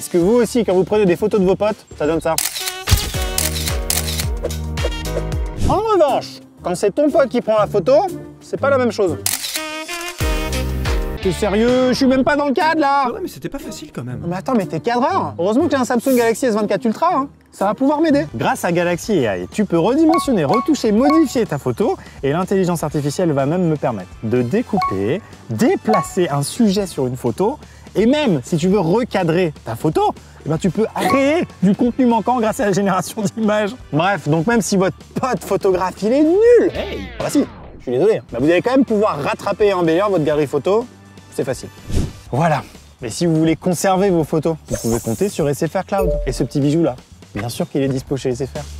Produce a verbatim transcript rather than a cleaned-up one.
Est-ce que vous aussi, quand vous prenez des photos de vos potes, ça donne ça? En revanche, quand c'est ton pote qui prend la photo, c'est pas la même chose. T'es sérieux? Je suis même pas dans le cadre là! Ouais, mais c'était pas facile quand même. Mais attends, mais t'es cadreur! Heureusement que j'ai un Samsung Galaxy S vingt-quatre Ultra, hein. Ça va pouvoir m'aider. Grâce à Galaxy A I, tu peux redimensionner, retoucher, modifier ta photo et l'intelligence artificielle va même me permettre de découper, déplacer un sujet sur une photo et même si tu veux recadrer ta photo, eh ben, tu peux créer du contenu manquant grâce à la génération d'images. Bref, donc même si votre pote photographe il est nul, Hey. ah bah si, je suis désolé, bah vous allez quand même pouvoir rattraper et embellir votre galerie photo, c'est facile. Voilà. Mais si vous voulez conserver vos photos, vous pouvez compter sur S F R Cloud. Et ce petit bijou là, bien sûr qu'il est dispo chez S F R.